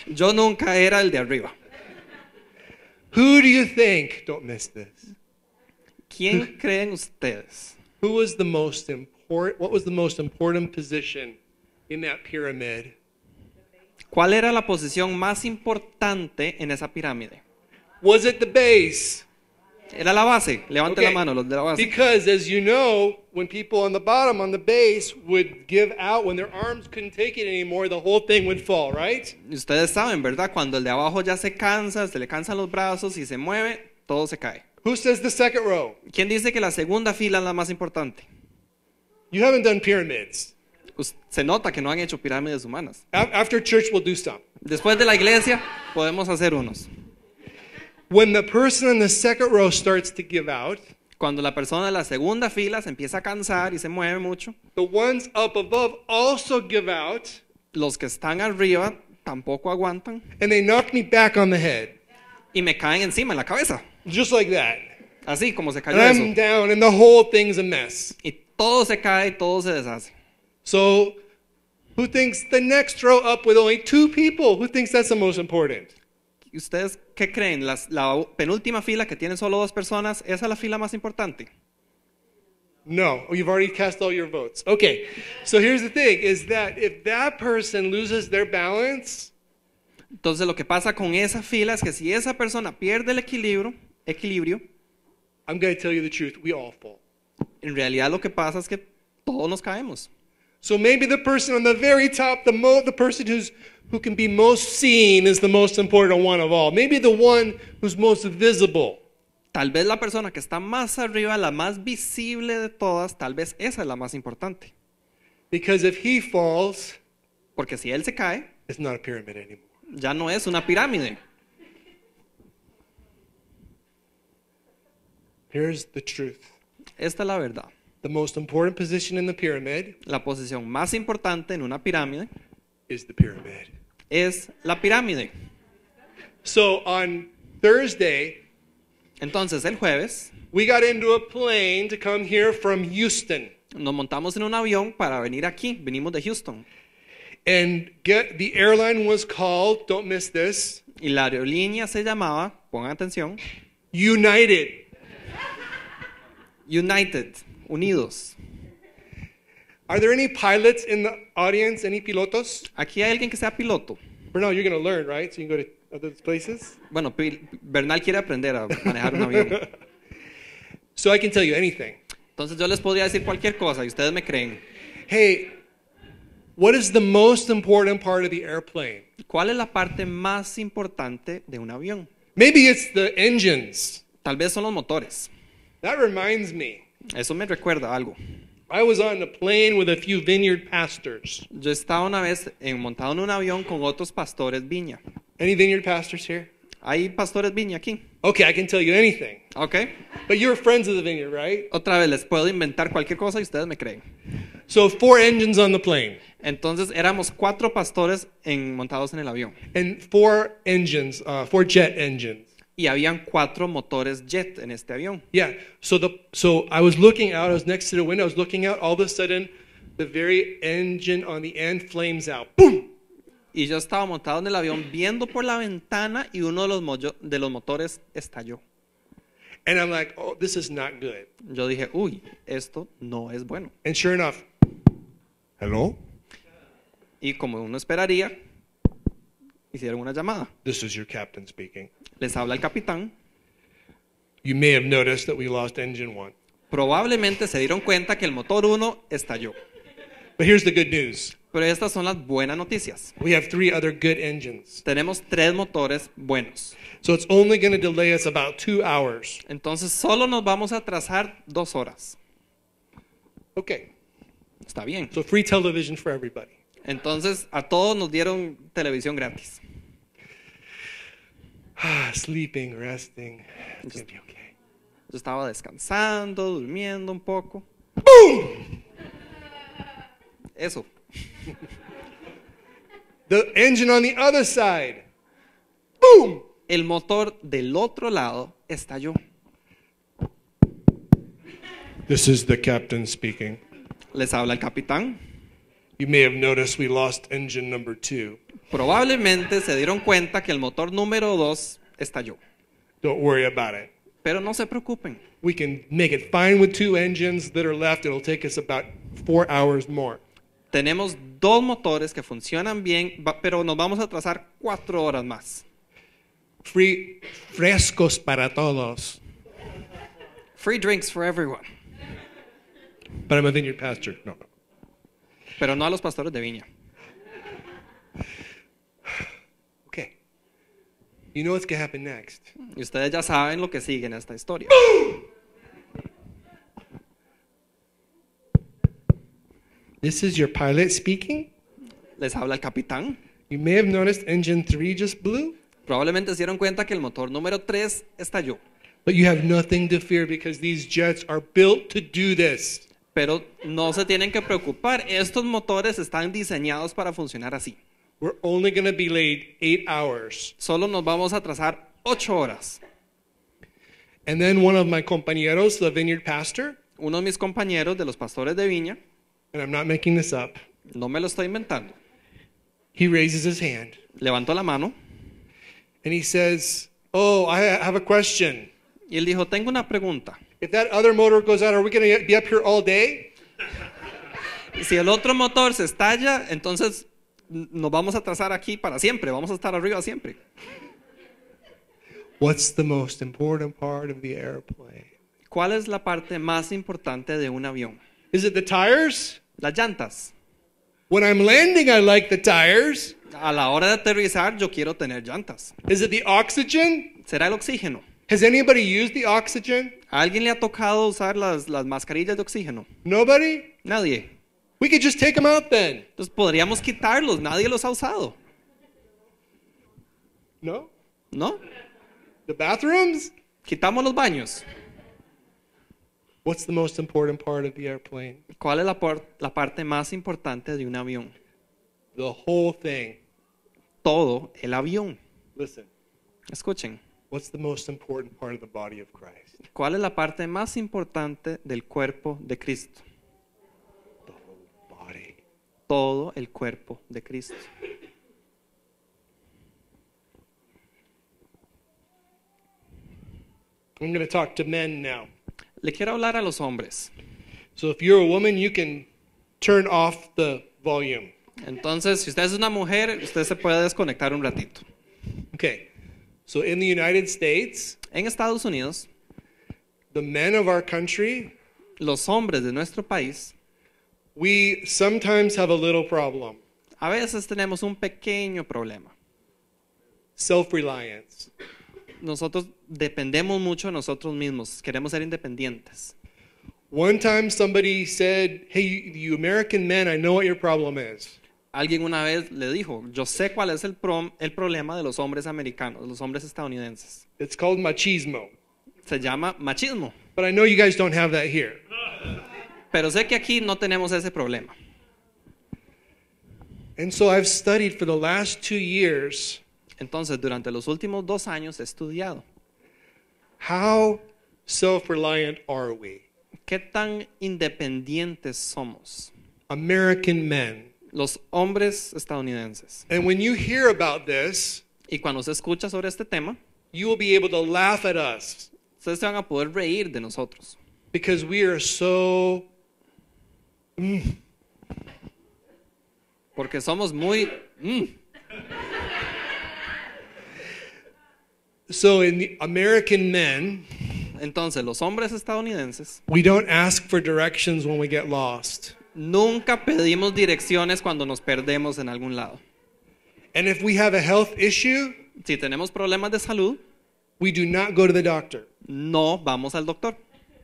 [SPEAKER 4] Yo nunca era el de arriba.
[SPEAKER 3] Who do you think, don't miss this,
[SPEAKER 4] ¿Quién creen ustedes?
[SPEAKER 3] who was the most important, what was the most important position in that pyramid?
[SPEAKER 4] ¿Cuál era la posición más importante en esa pirámide?
[SPEAKER 3] Was it the base?
[SPEAKER 4] Era la base. Levante la mano los de la base.
[SPEAKER 3] Because as you know, when people on the bottom, on the base, would give out, when their arms couldn't take it anymore, the whole thing would fall, right?
[SPEAKER 4] Y ustedes saben, ¿verdad? Cuando el de abajo ya se cansa, se le cansan los brazos y se mueve, todo se cae.
[SPEAKER 3] Who says the second row?
[SPEAKER 4] ¿Quién dice que la segunda fila es la más importante?
[SPEAKER 3] You haven't done pyramids.
[SPEAKER 4] Se nota que no han hecho pirámides humanas.
[SPEAKER 3] After church, we'll do some.
[SPEAKER 4] Después de la iglesia, podemos hacer unos.
[SPEAKER 3] When the person in the second row starts to give out,
[SPEAKER 4] Cuando la persona de la segunda fila se empieza a cansar y se mueve mucho,
[SPEAKER 3] the ones up above also give out,
[SPEAKER 4] los que están arriba tampoco aguantan
[SPEAKER 3] and they knock me back on the head.
[SPEAKER 4] y me caen encima en la cabeza.
[SPEAKER 3] Just like that.
[SPEAKER 4] Así como se cayó
[SPEAKER 3] And I'm
[SPEAKER 4] eso.
[SPEAKER 3] down, and the whole thing's a mess.
[SPEAKER 4] Y todo se cae, todo se deshace.
[SPEAKER 3] So, who thinks the next row up with only 2 people? Who thinks that's the most important?
[SPEAKER 4] ¿Y ustedes qué creen? La penúltima fila que tiene solo 2 personas, ¿esa es la fila más importante?
[SPEAKER 3] No. Oh, you've already cast all your votes. Okay. So here's the thing, is that if that person loses their balance,
[SPEAKER 4] Entonces lo que pasa con esa fila es que si esa persona pierde el equilibrio,
[SPEAKER 3] I'm going to tell you the truth, we all fall.
[SPEAKER 4] en realidad lo que pasa es que todos nos caemos.
[SPEAKER 3] So maybe the person on the very top, the person who can be most seen is the most important one of all. Maybe the one who's most visible.
[SPEAKER 4] Tal vez la persona que está más arriba, la más visible de todas, tal vez esa es la más importante.
[SPEAKER 3] Because if he falls,
[SPEAKER 4] Porque si él se cae,
[SPEAKER 3] it's not a pyramid anymore.
[SPEAKER 4] ya no es una pirámide.
[SPEAKER 3] Here's the truth.
[SPEAKER 4] Esta es la verdad.
[SPEAKER 3] The most important position in the pyramid
[SPEAKER 4] La posición más importante en una pirámide
[SPEAKER 3] is the pyramid.
[SPEAKER 4] es la pirámide.
[SPEAKER 3] So on Thursday,
[SPEAKER 4] Entonces el jueves
[SPEAKER 3] we got into a plane to come here from Houston.
[SPEAKER 4] nos montamos en un avión para venir aquí. Venimos de Houston.
[SPEAKER 3] And the airline was called, don't miss this,
[SPEAKER 4] Y la aerolínea se llamaba, pongan atención,
[SPEAKER 3] United.
[SPEAKER 4] United, Unidos.
[SPEAKER 3] Are there any pilots in the audience? Any pilotos?
[SPEAKER 4] Aquí hay alguien que sea piloto.
[SPEAKER 3] Bernal, you're going to learn, right? So you can go to other places?
[SPEAKER 4] Bueno, Bernal quiere aprender a manejar un avión.
[SPEAKER 3] So I can tell you anything.
[SPEAKER 4] Entonces yo les podría decir cualquier cosa y ustedes me creen.
[SPEAKER 3] Hey, what is the most important part of the airplane?
[SPEAKER 4] ¿Cuál es la parte más importante de un avión?
[SPEAKER 3] Maybe it's the engines.
[SPEAKER 4] Tal vez son los motores.
[SPEAKER 3] That reminds me.
[SPEAKER 4] Eso me recuerda algo.
[SPEAKER 3] I was on a plane with a few vineyard pastors.
[SPEAKER 4] Yo estaba una vez montado en un avión con otros pastores viña.
[SPEAKER 3] Any vineyard pastors here?
[SPEAKER 4] ¿Hay pastores viña aquí?
[SPEAKER 3] Okay, I can tell you anything.
[SPEAKER 4] Ok.
[SPEAKER 3] But you're friends of the vineyard, right?
[SPEAKER 4] Otra vez les puedo inventar cualquier cosa y ustedes me creen.
[SPEAKER 3] So 4 engines on the plane.
[SPEAKER 4] Entonces éramos 4 pastores montados en el avión.
[SPEAKER 3] And 4 engines, 4 jet engines.
[SPEAKER 4] Y habían 4 motores jet en este avión.
[SPEAKER 3] Yeah. So I was looking out. I was next to the window. I was looking out. All of a sudden, the very engine on the end flames out. Boom.
[SPEAKER 4] Y yo estaba montado en el avión viendo por la ventana y uno de los motores estalló.
[SPEAKER 3] And I'm like, oh, this is not good.
[SPEAKER 4] Yo dije, uy, esto no es bueno.
[SPEAKER 3] And sure enough, hello?
[SPEAKER 4] Y como uno esperaría, hicieron una llamada.
[SPEAKER 3] This is your captain speaking.
[SPEAKER 4] Les habla el capitán.
[SPEAKER 3] You may have noticed that we lost engine 1.
[SPEAKER 4] Probablemente se dieron cuenta que el motor 1 estalló.
[SPEAKER 3] But here's the good news.
[SPEAKER 4] Pero estas son las buenas noticias.
[SPEAKER 3] We have 3 other good engines.
[SPEAKER 4] Tenemos 3 motores buenos.
[SPEAKER 3] So it's only going to delay us about 2 hours.
[SPEAKER 4] Entonces solo nos vamos a atrasar 2 horas.
[SPEAKER 3] Okay.
[SPEAKER 4] Está bien.
[SPEAKER 3] So free television for everybody.
[SPEAKER 4] Entonces a todos nos dieron televisión gratis.
[SPEAKER 3] Sleeping, resting. It's going to be okay.
[SPEAKER 4] Yo estaba descansando, durmiendo un poco.
[SPEAKER 3] Boom!
[SPEAKER 4] Eso.
[SPEAKER 3] The engine on the other side. Boom!
[SPEAKER 4] El motor del otro lado estalló.
[SPEAKER 3] This is the captain speaking.
[SPEAKER 4] Les habla el capitán.
[SPEAKER 3] You may have noticed we lost engine number 2.
[SPEAKER 4] Probablemente se dieron cuenta que el motor número 2 estalló.
[SPEAKER 3] Don't worry about it.
[SPEAKER 4] Pero no se preocupen.
[SPEAKER 3] We can make it fine with 2 engines that are left. It'll take us about 4 hours more.
[SPEAKER 4] Tenemos 2 motores que funcionan bien, pero nos vamos a atrasar 4 horas más.
[SPEAKER 3] Free frescos para todos.
[SPEAKER 4] Free drinks for everyone.
[SPEAKER 3] But I'm a vineyard pastor. No.
[SPEAKER 4] Pero no a los pastores de viña.
[SPEAKER 3] Okay. You know what's going to happen next.
[SPEAKER 4] Y ustedes ya saben lo que sigue en esta historia.
[SPEAKER 3] This is your pilot speaking.
[SPEAKER 4] Les habla el capitán.
[SPEAKER 3] You may have noticed engine 3 just blew,
[SPEAKER 4] Probablemente se dieron cuenta que el motor número 3 estalló.
[SPEAKER 3] but you have nothing to fear because these jets are built to do this.
[SPEAKER 4] Pero no se tienen que preocupar. Estos motores están diseñados para funcionar así.
[SPEAKER 3] We're only going to be late 8 hours.
[SPEAKER 4] Solo nos vamos a atrasar 8 horas.
[SPEAKER 3] And then one of my compañeros, the vineyard pastor,
[SPEAKER 4] Uno de mis compañeros de los pastores de viña,
[SPEAKER 3] and I'm not making this up,
[SPEAKER 4] no me lo estoy inventando,
[SPEAKER 3] he raises his hand
[SPEAKER 4] levantó la mano
[SPEAKER 3] and he says, "Oh, I have a question.
[SPEAKER 4] y él dijo, tengo una pregunta.
[SPEAKER 3] If that other motor goes out, are we going to be up here all day?"
[SPEAKER 4] Si el otro motor se estalla, entonces nos vamos a atrasar aquí para siempre, vamos a estar arriba siempre.
[SPEAKER 3] What's the most important part of the airplane?
[SPEAKER 4] ¿Cuál es la parte más importante de un avión?
[SPEAKER 3] Is it the tires?
[SPEAKER 4] Las llantas.
[SPEAKER 3] When I'm landing, I like the tires.
[SPEAKER 4] A la hora de aterrizar, yo quiero tener llantas.
[SPEAKER 3] Is it the oxygen?
[SPEAKER 4] ¿Será el oxígeno?
[SPEAKER 3] Has anybody used the oxygen?
[SPEAKER 4] ¿A alguien le ha tocado usar las mascarillas de oxígeno?
[SPEAKER 3] Nobody?
[SPEAKER 4] Nadie.
[SPEAKER 3] We could just take them out then.
[SPEAKER 4] Entonces podríamos quitarlos, nadie los ha usado.
[SPEAKER 3] No?
[SPEAKER 4] ¿No?
[SPEAKER 3] The bathrooms?
[SPEAKER 4] Quitamos los baños.
[SPEAKER 3] What's the most important part of the airplane?
[SPEAKER 4] ¿Cuál es la parte más importante de un avión?
[SPEAKER 3] The whole thing.
[SPEAKER 4] Todo el avión.
[SPEAKER 3] Listen,
[SPEAKER 4] Escuchen.
[SPEAKER 3] what's the most important part of the body of Christ?
[SPEAKER 4] ¿Cuál es la parte más importante del cuerpo de Cristo?
[SPEAKER 3] The whole body.
[SPEAKER 4] Todo el cuerpo de Cristo.
[SPEAKER 3] I'm going to talk to men now.
[SPEAKER 4] Le quiero hablar a los hombres.
[SPEAKER 3] So if you're a woman, you can turn off the volume.
[SPEAKER 4] Entonces, si usted es una mujer, usted se puede desconectar un ratito.
[SPEAKER 3] Okay. So in the United States,
[SPEAKER 4] En Estados Unidos,
[SPEAKER 3] the men of our country,
[SPEAKER 4] los hombres de nuestro país,
[SPEAKER 3] we sometimes have a little problem.
[SPEAKER 4] a veces tenemos un pequeño problema.
[SPEAKER 3] Self-reliance.
[SPEAKER 4] Nosotros dependemos mucho de nosotros mismos, queremos ser independientes.
[SPEAKER 3] One time somebody said, "Hey, you American men, I know what your problem is.
[SPEAKER 4] Alguien una vez le dijo, yo sé cuál es el problema de los hombres americanos, de los hombres estadounidenses.
[SPEAKER 3] It's called machismo.
[SPEAKER 4] Se llama machismo.
[SPEAKER 3] But I know you guys don't have that here."
[SPEAKER 4] Pero sé que aquí no tenemos ese problema.
[SPEAKER 3] And so I've studied for the last 2 years
[SPEAKER 4] Entonces, durante los últimos 2 años he estudiado.
[SPEAKER 3] how self-reliant are we?
[SPEAKER 4] ¿Qué tan independientes somos
[SPEAKER 3] American men.
[SPEAKER 4] los hombres estadounidenses?
[SPEAKER 3] And when you hear about this,
[SPEAKER 4] Y cuando se escucha sobre este tema,
[SPEAKER 3] you will be able to laugh at us
[SPEAKER 4] ustedes se van a poder reír de nosotros.
[SPEAKER 3] because we are so
[SPEAKER 4] Porque somos muy...
[SPEAKER 3] so in the American men,
[SPEAKER 4] Entonces, los hombres estadounidenses
[SPEAKER 3] we don't ask for directions when we get lost.
[SPEAKER 4] nunca pedimos direcciones cuando nos perdemos en algún lado.
[SPEAKER 3] And if we have a health issue,
[SPEAKER 4] Si tenemos problemas de salud,
[SPEAKER 3] we do not go to the doctor.
[SPEAKER 4] no vamos al doctor.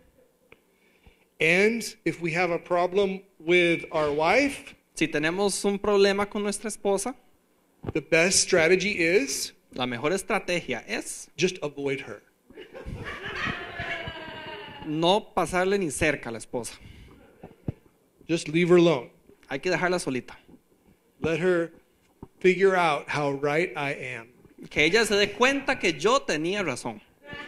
[SPEAKER 3] And if we have a problem with our wife,
[SPEAKER 4] Si tenemos un problema con nuestra esposa,
[SPEAKER 3] the best strategy is
[SPEAKER 4] la mejor estrategia es
[SPEAKER 3] just avoid her.
[SPEAKER 4] no pasarle ni cerca a la esposa.
[SPEAKER 3] Just leave her alone.
[SPEAKER 4] Hay que dejarla solita.
[SPEAKER 3] Let her figure out how right I am.
[SPEAKER 4] Que ella se dé cuenta que yo tenía razón.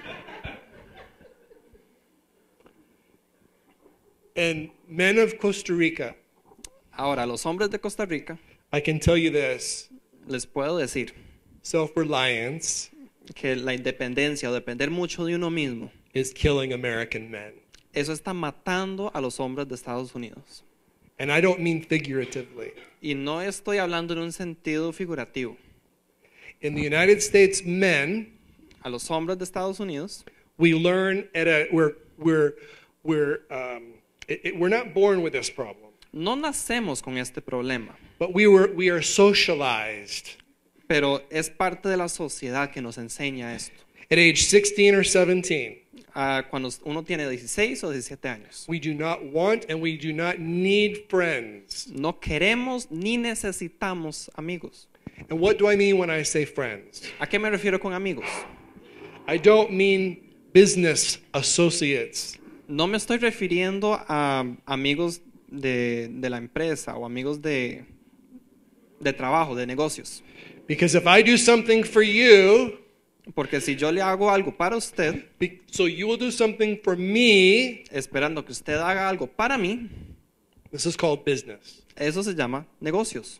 [SPEAKER 3] And men of Costa Rica,
[SPEAKER 4] Ahora, los hombres de Costa Rica,
[SPEAKER 3] I can tell you this.
[SPEAKER 4] Les puedo decir
[SPEAKER 3] self-reliance
[SPEAKER 4] que la independencia o depender mucho de uno mismo,
[SPEAKER 3] is killing American men.
[SPEAKER 4] eso está matando a los hombres de Estados Unidos.
[SPEAKER 3] And I don't mean figuratively.
[SPEAKER 4] Y no estoy hablando en un sentido figurativo.
[SPEAKER 3] In the United States, men,
[SPEAKER 4] A los hombres de Estados Unidos,
[SPEAKER 3] we learn at a we're not born with this problem,
[SPEAKER 4] no nacemos con este problema,
[SPEAKER 3] but we are socialized
[SPEAKER 4] pero es parte de la sociedad que nos enseña esto.
[SPEAKER 3] at age 16 or 17.
[SPEAKER 4] Cuando uno tiene 16 o 17 años,
[SPEAKER 3] We do not want and we do not need friends.
[SPEAKER 4] no queremos ni necesitamos amigos.
[SPEAKER 3] And what do I mean when I say friends?
[SPEAKER 4] ¿A qué me refiero con amigos?
[SPEAKER 3] I don't mean business associates.
[SPEAKER 4] No me estoy refiriendo a amigos de la empresa o amigos de trabajo, de negocios.
[SPEAKER 3] Because if I do something for you,
[SPEAKER 4] Porque si yo le hago algo para usted,
[SPEAKER 3] so you will do something for me,
[SPEAKER 4] esperando que usted haga algo para mí,
[SPEAKER 3] this is called business.
[SPEAKER 4] eso se llama negocios.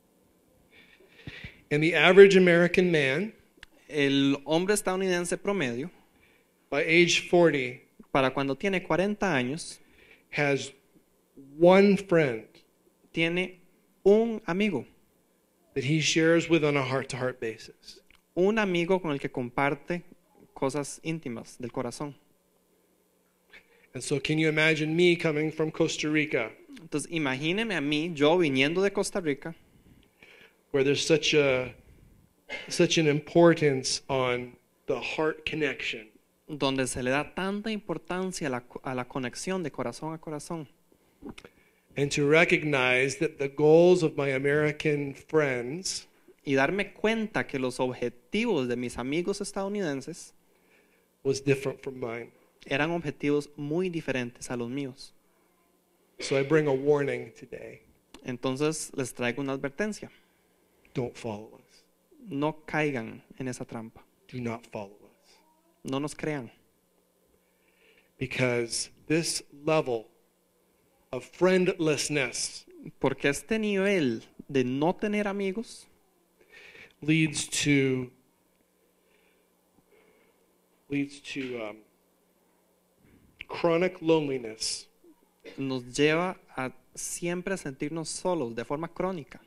[SPEAKER 3] And the average American man,
[SPEAKER 4] El hombre estadounidense promedio,
[SPEAKER 3] by age 40,
[SPEAKER 4] para cuando tiene 40 años,
[SPEAKER 3] has one friend
[SPEAKER 4] tiene un amigo.
[SPEAKER 3] that he shares with on a heart-to-heart basis.
[SPEAKER 4] Un amigo con el que comparte cosas íntimas del corazón.
[SPEAKER 3] And so can you imagine me coming from Costa Rica,
[SPEAKER 4] Entonces, imagíneme a mí, yo viniendo de Costa Rica,
[SPEAKER 3] where there's such an importance on the heart connection.
[SPEAKER 4] donde se le da tanta importancia a la conexión de corazón a corazón.
[SPEAKER 3] And to recognize that the goals of my American friends
[SPEAKER 4] Y darme cuenta que los objetivos de mis amigos estadounidenses
[SPEAKER 3] was different from mine.
[SPEAKER 4] eran objetivos muy diferentes a los míos.
[SPEAKER 3] So I bring a warning today.
[SPEAKER 4] Entonces les traigo una advertencia.
[SPEAKER 3] Don't follow us.
[SPEAKER 4] No caigan en esa trampa.
[SPEAKER 3] Do not follow us.
[SPEAKER 4] No nos crean.
[SPEAKER 3] Because this level of friendlessness
[SPEAKER 4] Porque este nivel de no tener amigos
[SPEAKER 3] leads to chronic loneliness,
[SPEAKER 4] nos lleva a siempre sentirnos solos de forma crónica.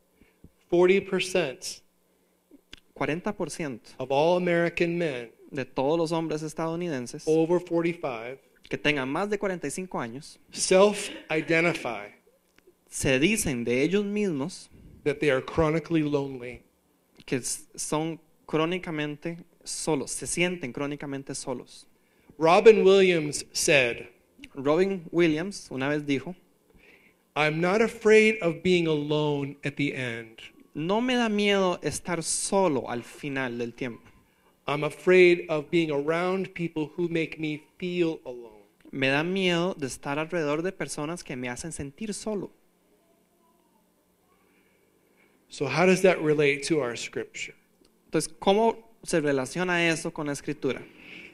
[SPEAKER 3] 40%
[SPEAKER 4] 40%
[SPEAKER 3] of all American men
[SPEAKER 4] de todos los hombres estadounidenses
[SPEAKER 3] over 45
[SPEAKER 4] que tengan más de 45 años
[SPEAKER 3] self-identify
[SPEAKER 4] se dicen de ellos mismos
[SPEAKER 3] that they are chronically lonely.
[SPEAKER 4] que son crónicamente solos, se sienten crónicamente solos.
[SPEAKER 3] Robin Williams said,
[SPEAKER 4] Robin Williams una vez dijo,
[SPEAKER 3] I'm not afraid of being alone at the end.
[SPEAKER 4] no me da miedo estar solo al final del tiempo.
[SPEAKER 3] I'm afraid of being around people who make me feel alone.
[SPEAKER 4] Me da miedo de estar alrededor de personas que me hacen sentir solo.
[SPEAKER 3] So how does that relate to our scripture?
[SPEAKER 4] Entonces, ¿cómo se relaciona eso con la escritura?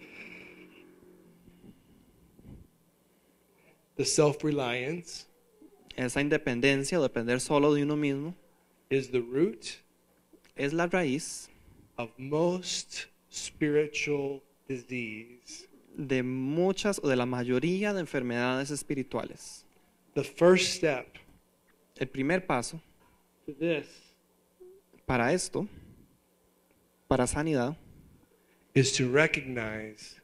[SPEAKER 3] The self-reliance
[SPEAKER 4] Esa independencia o depender solo de uno mismo
[SPEAKER 3] is the root
[SPEAKER 4] es la raíz
[SPEAKER 3] of most spiritual disease.
[SPEAKER 4] de muchas o de la mayoría de enfermedades espirituales.
[SPEAKER 3] The first step
[SPEAKER 4] El primer paso
[SPEAKER 3] to this
[SPEAKER 4] para esto, para sanidad,
[SPEAKER 3] is to recognize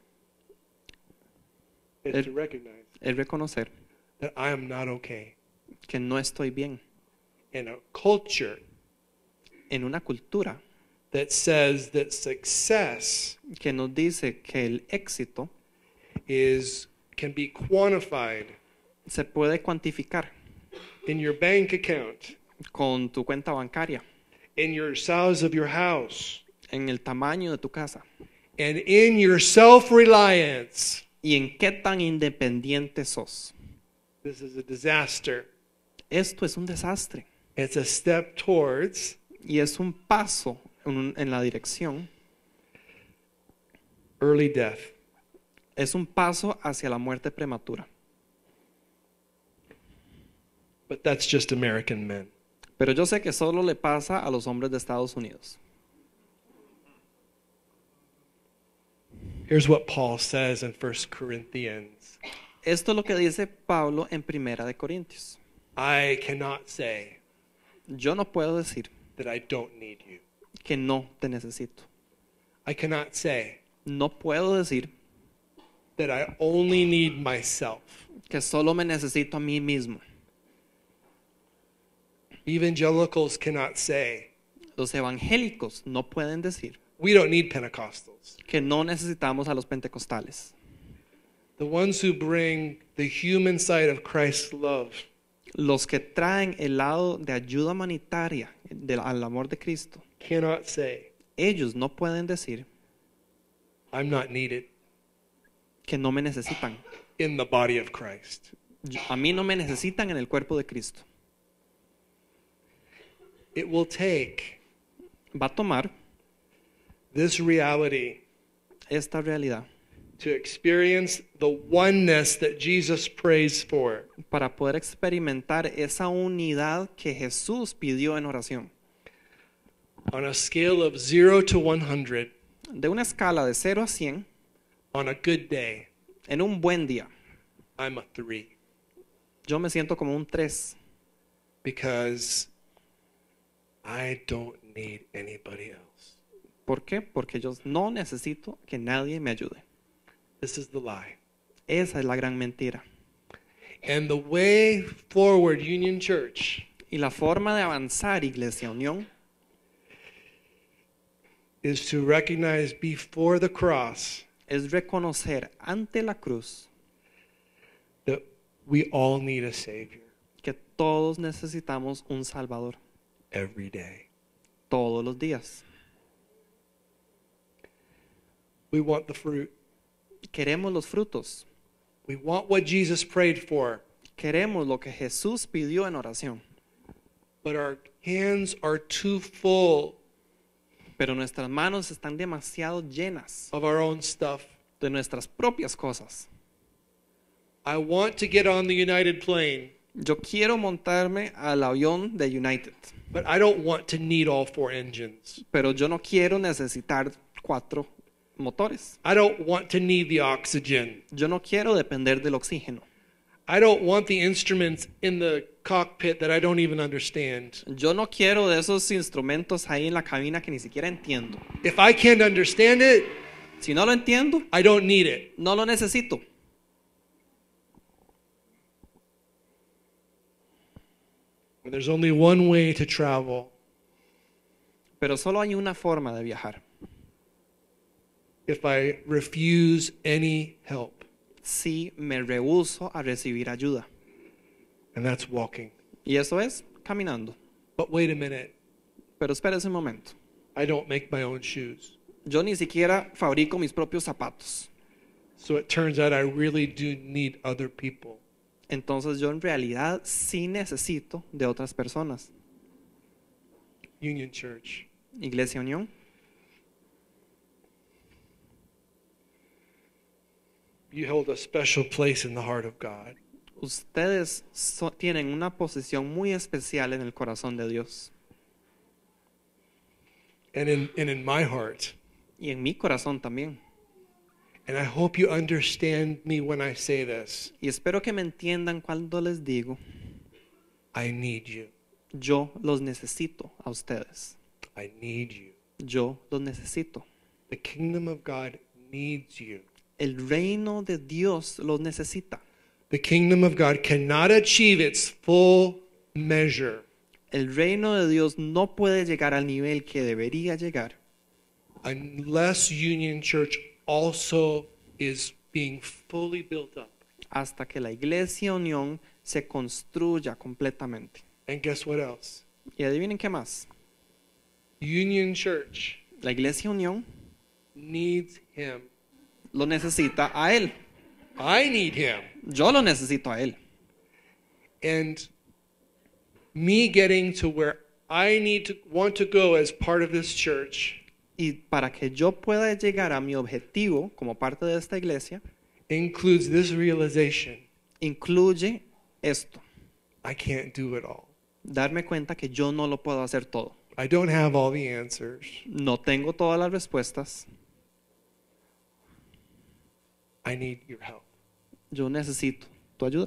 [SPEAKER 4] es reconocer
[SPEAKER 3] that I am not okay.
[SPEAKER 4] que no estoy bien.
[SPEAKER 3] In a culture
[SPEAKER 4] En una cultura
[SPEAKER 3] that says that success
[SPEAKER 4] que nos dice que el éxito
[SPEAKER 3] can be quantified
[SPEAKER 4] se puede cuantificar
[SPEAKER 3] in your bank account,
[SPEAKER 4] con tu cuenta bancaria,
[SPEAKER 3] in your size of your house,
[SPEAKER 4] en el tamaño de tu casa
[SPEAKER 3] and in your self-reliance.
[SPEAKER 4] y en qué tan independiente sos.
[SPEAKER 3] This is a disaster.
[SPEAKER 4] Esto es un desastre
[SPEAKER 3] It's a step towards
[SPEAKER 4] y es un paso en la dirección,
[SPEAKER 3] early death.
[SPEAKER 4] es un paso hacia la muerte prematura.
[SPEAKER 3] But that's just American men.
[SPEAKER 4] Pero yo sé que solo le pasa a los hombres de Estados Unidos.
[SPEAKER 3] Here's what Paul says in 1 Corinthians.
[SPEAKER 4] Esto es lo que dice Pablo en Primera de Corintios.
[SPEAKER 3] I cannot say
[SPEAKER 4] Yo no puedo decir
[SPEAKER 3] that I don't need you.
[SPEAKER 4] que no te necesito.
[SPEAKER 3] I cannot say
[SPEAKER 4] No puedo decir
[SPEAKER 3] that I only need myself.
[SPEAKER 4] que solo me necesito a mí mismo.
[SPEAKER 3] Evangelicals cannot say
[SPEAKER 4] Los evangélicos no pueden decir
[SPEAKER 3] we don't need Pentecostals.
[SPEAKER 4] que no necesitamos a los pentecostales.
[SPEAKER 3] The ones who bring the human side of Christ's love
[SPEAKER 4] Los que traen el lado de ayuda humanitaria al amor de Cristo,
[SPEAKER 3] cannot say
[SPEAKER 4] ellos no pueden decir
[SPEAKER 3] I'm not needed
[SPEAKER 4] que no me necesitan.
[SPEAKER 3] in the body of Christ.
[SPEAKER 4] A mí no me necesitan en el cuerpo de Cristo.
[SPEAKER 3] It will take
[SPEAKER 4] Va a tomar
[SPEAKER 3] this reality
[SPEAKER 4] esta realidad
[SPEAKER 3] to experience the oneness that Jesus prays for.
[SPEAKER 4] para poder experimentar esa unidad que Jesús pidió en oración.
[SPEAKER 3] On a scale of 0 to 100,
[SPEAKER 4] De una escala de 0 a 100,
[SPEAKER 3] on a good day,
[SPEAKER 4] en un buen día,
[SPEAKER 3] I'm a 3
[SPEAKER 4] yo me siento como un 3,
[SPEAKER 3] because I don't need anybody else.
[SPEAKER 4] ¿Por qué? Porque yo no necesito que nadie me ayude.
[SPEAKER 3] This is the lie.
[SPEAKER 4] Esa es la gran mentira.
[SPEAKER 3] And the way forward, Union Church,
[SPEAKER 4] Y la forma de avanzar, Iglesia Unión,
[SPEAKER 3] is to recognize before the cross
[SPEAKER 4] es reconocer ante la cruz
[SPEAKER 3] that we all need a Savior
[SPEAKER 4] que todos necesitamos un Salvador
[SPEAKER 3] every day.
[SPEAKER 4] todos los días.
[SPEAKER 3] We want the fruit.
[SPEAKER 4] Queremos los frutos.
[SPEAKER 3] We want what Jesus prayed for,
[SPEAKER 4] Queremos lo que Jesús pidió en oración.
[SPEAKER 3] but our hands are too full
[SPEAKER 4] Pero nuestras manos están demasiado llenas
[SPEAKER 3] of our own stuff.
[SPEAKER 4] de nuestras propias cosas.
[SPEAKER 3] I want to get on the United plane,
[SPEAKER 4] Yo quiero montarme al avión de United,
[SPEAKER 3] but I don't want to need all 4 engines.
[SPEAKER 4] pero yo no quiero necesitar 4 motores.
[SPEAKER 3] I don't want to need the oxygen.
[SPEAKER 4] Yo no quiero depender del oxígeno.
[SPEAKER 3] I don't want the instruments in the cockpit that I don't even understand.
[SPEAKER 4] Yo no quiero de esos instrumentos ahí en la cabina que ni siquiera entiendo.
[SPEAKER 3] If I can't understand it,
[SPEAKER 4] Si no lo entiendo,
[SPEAKER 3] I don't need it.
[SPEAKER 4] no lo necesito.
[SPEAKER 3] And there's only one way to travel.
[SPEAKER 4] Pero solo hay una forma de viajar.
[SPEAKER 3] If I refuse any help,
[SPEAKER 4] Si me rehúso a recibir ayuda.
[SPEAKER 3] and that's walking.
[SPEAKER 4] Y eso es caminando.
[SPEAKER 3] But wait a minute,
[SPEAKER 4] Pero espérese un momento.
[SPEAKER 3] I don't make my own shoes.
[SPEAKER 4] Yo ni siquiera fabrico mis propios zapatos.
[SPEAKER 3] So it turns out I really do need other people.
[SPEAKER 4] Entonces yo en realidad sí necesito de otras personas.
[SPEAKER 3] Union Church,
[SPEAKER 4] Iglesia Unión,
[SPEAKER 3] you hold a special place in the heart of God.
[SPEAKER 4] ustedes tienen una posición muy especial en el corazón de Dios.
[SPEAKER 3] And in my heart.
[SPEAKER 4] Y en mi corazón también.
[SPEAKER 3] And I hope you understand me when I say this.
[SPEAKER 4] Y espero que me entiendan cuando les digo,
[SPEAKER 3] I need you.
[SPEAKER 4] yo los necesito a ustedes.
[SPEAKER 3] I need you.
[SPEAKER 4] Yo los necesito.
[SPEAKER 3] The kingdom of God needs you.
[SPEAKER 4] El reino de Dios los necesita.
[SPEAKER 3] The kingdom of God cannot achieve its full measure
[SPEAKER 4] El reino de Dios no puede llegar al nivel que debería llegar
[SPEAKER 3] unless Union Church also is being fully built up.
[SPEAKER 4] hasta que la Iglesia Unión se construya completamente.
[SPEAKER 3] And guess what else?
[SPEAKER 4] Y adivinen qué más.
[SPEAKER 3] Union Church
[SPEAKER 4] La Iglesia Unión
[SPEAKER 3] needs him.
[SPEAKER 4] lo necesita a Él.
[SPEAKER 3] I need him.
[SPEAKER 4] Yo lo necesito a Él.
[SPEAKER 3] And me getting to where I want to go as part of this church
[SPEAKER 4] Y para que yo pueda llegar a mi objetivo como parte de esta iglesia,
[SPEAKER 3] includes this realization:
[SPEAKER 4] incluye esto.
[SPEAKER 3] I can't do it all.
[SPEAKER 4] Darme cuenta que yo no lo puedo hacer todo.
[SPEAKER 3] I don't have all the answers.
[SPEAKER 4] No tengo todas las respuestas.
[SPEAKER 3] I need your help.
[SPEAKER 4] Yo necesito tu ayuda.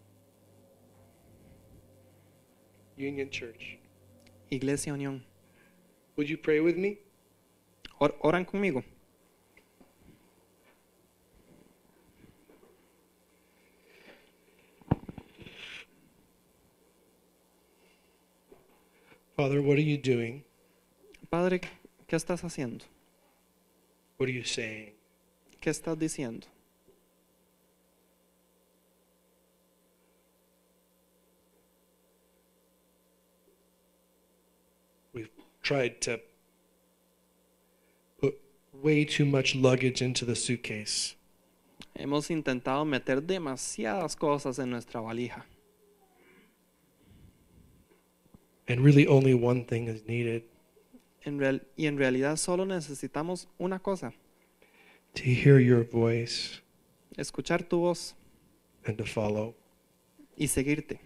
[SPEAKER 3] Union Church,
[SPEAKER 4] Iglesia Unión,
[SPEAKER 3] would you pray with me?
[SPEAKER 4] oran conmigo.
[SPEAKER 3] Father, what are you doing?
[SPEAKER 4] Padre, ¿qué estás haciendo?
[SPEAKER 3] What are you saying?
[SPEAKER 4] ¿Qué estás diciendo?
[SPEAKER 3] We've tried to put way too much luggage into the suitcase.
[SPEAKER 4] Hemos intentado meter demasiadas cosas en nuestra valija.
[SPEAKER 3] And really only one thing is needed.
[SPEAKER 4] Y en realidad solo necesitamos una cosa:
[SPEAKER 3] To hear your voice
[SPEAKER 4] escuchar tu voz
[SPEAKER 3] and to follow.
[SPEAKER 4] y seguirte.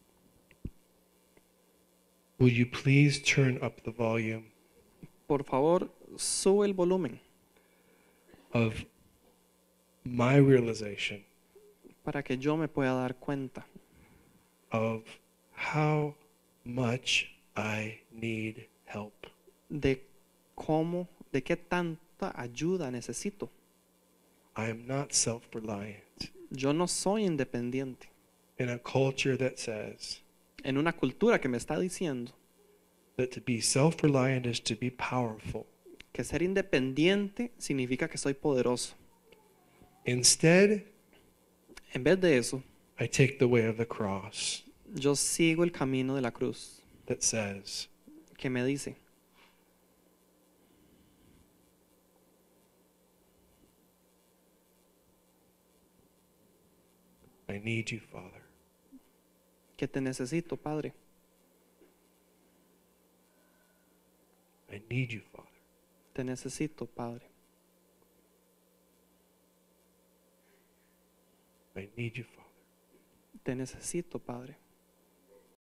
[SPEAKER 3] Will you please turn up the volume
[SPEAKER 4] Por favor, sube el volumen
[SPEAKER 3] of my realization
[SPEAKER 4] para que yo me pueda dar cuenta
[SPEAKER 3] of how much I need help.
[SPEAKER 4] de qué tanta ayuda necesito.
[SPEAKER 3] I am not self-reliant
[SPEAKER 4] Yo no soy independiente.
[SPEAKER 3] in a culture that says
[SPEAKER 4] En una cultura que me está diciendo
[SPEAKER 3] that to be self-reliant is to be powerful.
[SPEAKER 4] que ser independiente significa que soy poderoso.
[SPEAKER 3] Instead,
[SPEAKER 4] En vez de eso,
[SPEAKER 3] I take the way of the cross
[SPEAKER 4] yo sigo el camino de la cruz
[SPEAKER 3] that says,
[SPEAKER 4] que me dice:
[SPEAKER 3] I need you, Father.
[SPEAKER 4] que te necesito, Padre.
[SPEAKER 3] I need you, Father.
[SPEAKER 4] Te necesito, Padre.
[SPEAKER 3] I need you, Father.
[SPEAKER 4] Te necesito, Padre.